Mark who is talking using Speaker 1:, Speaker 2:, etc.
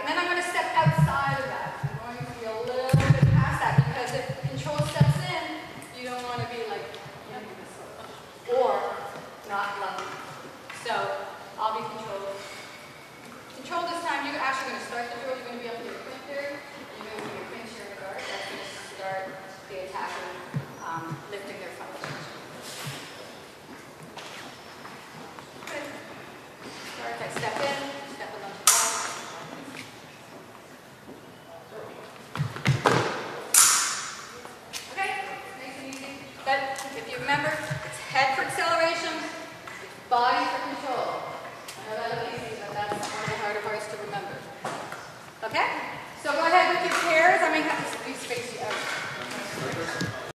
Speaker 1: then I'm going to step outside of that. I'm going to be a little bit past that because if control steps in, you don't want to be like, or not lucky. So I'll be controlled. Control this time, you're actually going to start the drill. You're going to be up to your printer. You're going to do your pincher and guard. That's going to start the attacker lifting their function. Good. Start, I step in, step along the back. Okay, nice and easy. But if you remember, it's head for acceleration, body for control. I know that looks easy, but that's one of the harder parts to remember. Okay? So go ahead with your pairs. I may have to space you out.